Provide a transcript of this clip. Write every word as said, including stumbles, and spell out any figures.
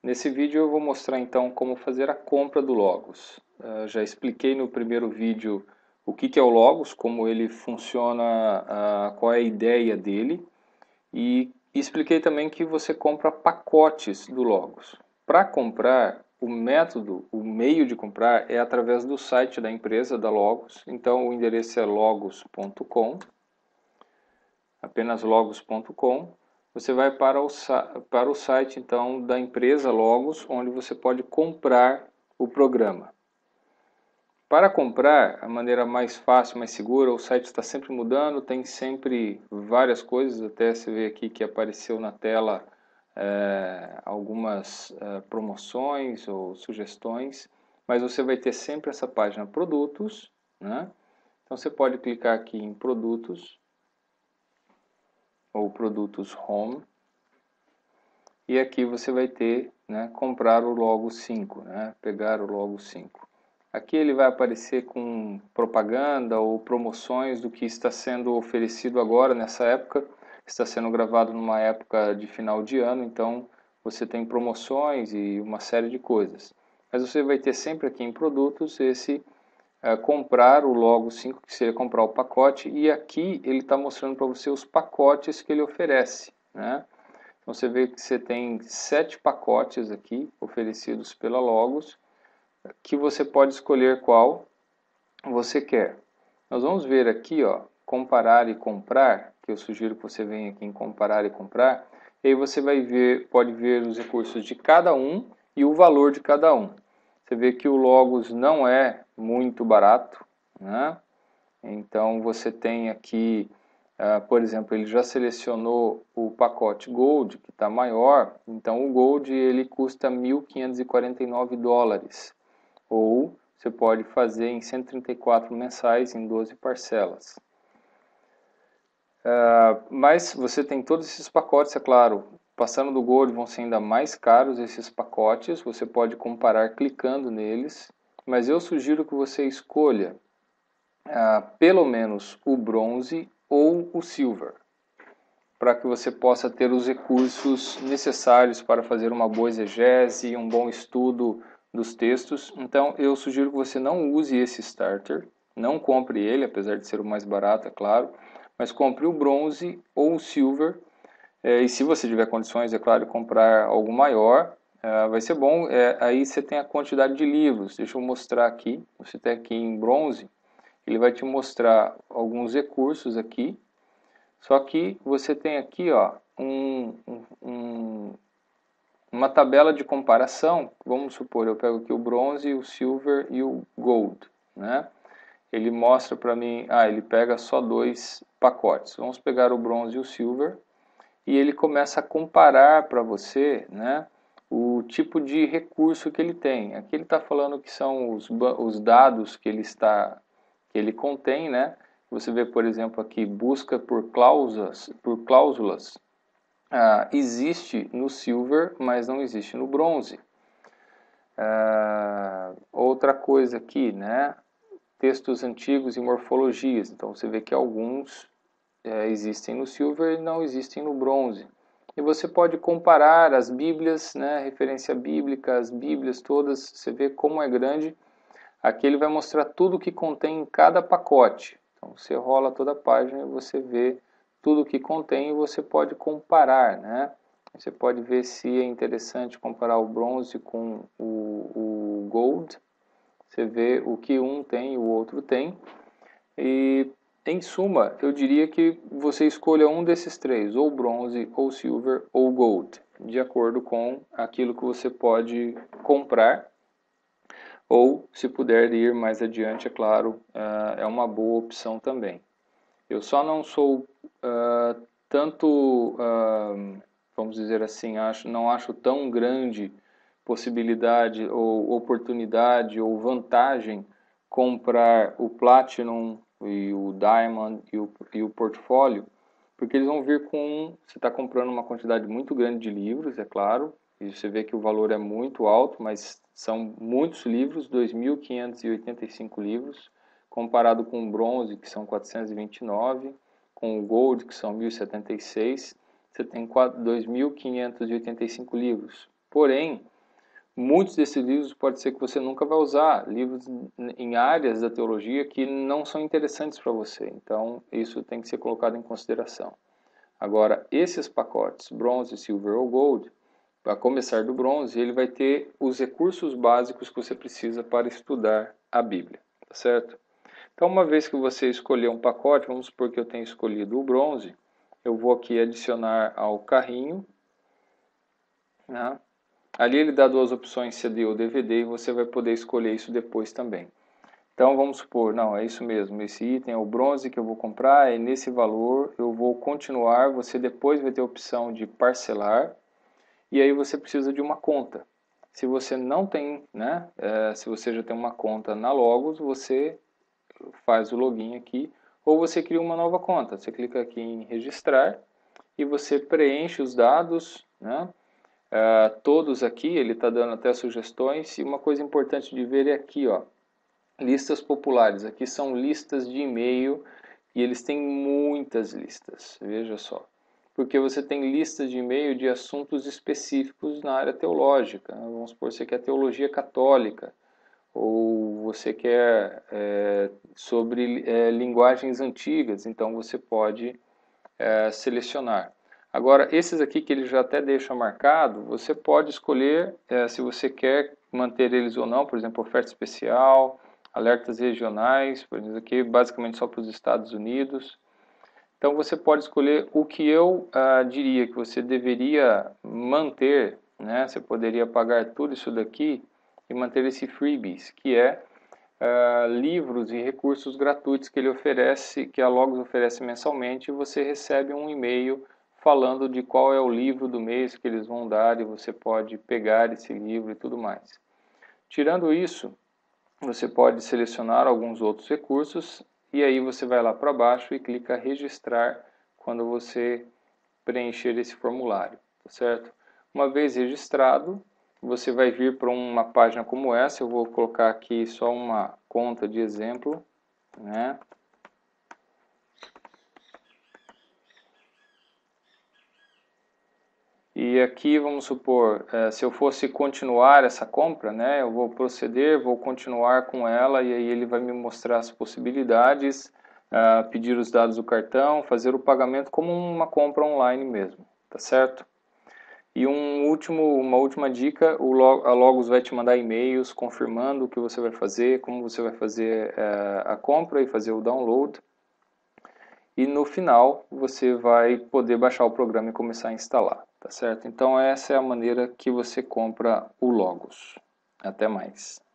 Nesse vídeo eu vou mostrar então como fazer a compra do Logos. Uh, já expliquei no primeiro vídeo o que, que é o Logos, como ele funciona, uh, qual é a ideia dele, e expliquei também que você compra pacotes do Logos. Para comprar, o método, o meio de comprar é através do site da empresa, da Logos. Então o endereço é logos ponto com, apenas logos ponto com. Você vai para o, para o site então da empresa Logos, onde você pode comprar o programa. Para comprar, a maneira mais fácil, mais segura, o site está sempre mudando, tem sempre várias coisas, até você vê aqui que apareceu na tela é, algumas é, promoções ou sugestões, mas você vai ter sempre essa página Produtos, né? Então você pode clicar aqui em Produtos, ou Produtos Home, e aqui você vai ter, né, comprar o Logos cinco, né, pegar o Logos cinco. Aqui ele vai aparecer com propaganda ou promoções do que está sendo oferecido agora nessa época. Está sendo gravado numa época de final de ano, então você tem promoções e uma série de coisas. Mas você vai ter sempre aqui em produtos esse é, comprar o Logos cinco, que seria comprar o pacote, e aqui ele está mostrando para você os pacotes que ele oferece, né? Então você vê que você tem sete pacotes aqui oferecidos pela Logos, que você pode escolher qual você quer. Nós vamos ver aqui, ó, comparar e comprar, que eu sugiro que você venha aqui em comparar e comprar, e aí você vai ver, pode ver os recursos de cada um e o valor de cada um. Você vê que o Logos não é muito barato, né? Então você tem aqui, uh, por exemplo, ele já selecionou o pacote Gold, que está maior, então o Gold ele custa mil quinhentos e quarenta e nove dólares. Ou você pode fazer em cento e trinta e quatro mensais em doze parcelas. Uh, mas você tem todos esses pacotes, é claro, passando do Gold vão ser ainda mais caros esses pacotes, você pode comparar clicando neles, mas eu sugiro que você escolha uh, pelo menos o Bronze ou o Silver, para que você possa ter os recursos necessários para fazer uma boa exegese, um bom estudo dos textos. Então eu sugiro que você não use esse starter, não compre ele, apesar de ser o mais barato, é claro, mas compre o bronze ou o silver, é, e se você tiver condições, é claro, de comprar algo maior, é, vai ser bom. É, aí você tem a quantidade de livros, deixa eu mostrar aqui, você tem aqui em bronze, ele vai te mostrar alguns recursos aqui, só que você tem aqui, ó, um, um, uma tabela de comparação. Vamos supor, eu pego aqui o bronze, o silver e o gold, né? Ele mostra para mim, ah, ele pega só dois pacotes. Vamos pegar o bronze e o silver e ele começa a comparar para você, né, o tipo de recurso que ele tem. Aqui ele está falando que são os, os dados que ele está, que ele contém, né? Você vê, por exemplo, aqui, busca por cláusulas, por cláusulas. Ah, existe no silver, mas não existe no bronze. Ah, outra coisa aqui, né? Textos antigos e morfologias. Então você vê que alguns é, existem no silver e não existem no bronze. E você pode comparar as bíblias, né? Referência bíblica, as bíblias todas, você vê como é grande. Aqui ele vai mostrar tudo que contém em cada pacote. Então você rola toda a página e você vê tudo que contém e você pode comparar, né? Você pode ver se é interessante comparar o bronze com o, o gold. Você vê o que um tem e o outro tem. E em suma, eu diria que você escolha um desses três, ou bronze, ou silver, ou gold, de acordo com aquilo que você pode comprar. Ou, se puder ir mais adiante, é claro, uh, é uma boa opção também. Eu só não sou uh, tanto, uh, vamos dizer assim, acho, não acho tão grande possibilidade ou oportunidade ou vantagem comprar o Platinum e o Diamond e o, e o Portfólio, porque eles vão vir com, você está comprando uma quantidade muito grande de livros, é claro, e você vê que o valor é muito alto, mas são muitos livros, dois mil quinhentos e oitenta e cinco livros, comparado com o bronze, que são quatrocentos e vinte e nove, com o gold, que são mil e setenta e seis, você tem dois mil quinhentos e oitenta e cinco livros. Porém, Muitos desses livros pode ser que você nunca vai usar, livros em áreas da teologia que não são interessantes para você, então isso tem que ser colocado em consideração. Agora, esses pacotes, bronze, silver ou gold, para começar do bronze, ele vai ter os recursos básicos que você precisa para estudar a Bíblia, tá certo? Então, uma vez que você escolher um pacote, vamos supor que eu tenha escolhido o bronze, eu vou aqui adicionar ao carrinho, né? Ali ele dá duas opções, C D ou D V D, e você vai poder escolher isso depois também. Então vamos supor, não, é isso mesmo, esse item é o bronze que eu vou comprar, é nesse valor, eu vou continuar, você depois vai ter a opção de parcelar, e aí você precisa de uma conta. Se você não tem, né, é, se você já tem uma conta na Logos, você faz o login aqui, ou você cria uma nova conta. Você clica aqui em registrar, e você preenche os dados, né, Uh, todos aqui, ele está dando até sugestões, e uma coisa importante de ver é aqui, ó, listas populares. Aqui são listas de e-mail, e eles têm muitas listas, veja só. Porque você tem listas de e-mail de assuntos específicos na área teológica. Vamos supor, você quer teologia católica, ou você quer é, sobre é, linguagens antigas, então você pode é, selecionar. Agora, esses aqui que ele já até deixa marcado, você pode escolher é, se você quer manter eles ou não, por exemplo, oferta especial, alertas regionais, por exemplo, aqui basicamente só para os Estados Unidos. Então você pode escolher o que eu ah, diria que você deveria manter, né? Você poderia pagar tudo isso daqui e manter esse freebies, que é Uh, livros e recursos gratuitos que ele oferece, que a Logos oferece mensalmente, e você recebe um e-mail falando de qual é o livro do mês que eles vão dar, e você pode pegar esse livro e tudo mais. Tirando isso, você pode selecionar alguns outros recursos, e aí você vai lá para baixo e clica registrar quando você preencher esse formulário, tá certo? Uma vez registrado, você vai vir para uma página como essa. Eu vou colocar aqui só uma conta de exemplo, né? E aqui vamos supor, se eu fosse continuar essa compra, né? Eu vou proceder, vou continuar com ela, e aí ele vai me mostrar as possibilidades, pedir os dados do cartão, fazer o pagamento como uma compra online mesmo, tá certo? E um último, uma última dica, a Logos vai te mandar e-mails confirmando o que você vai fazer, como você vai fazer é, a compra e fazer o download. E no final você vai poder baixar o programa e começar a instalar, tá certo? Então essa é a maneira que você compra o Logos. Até mais.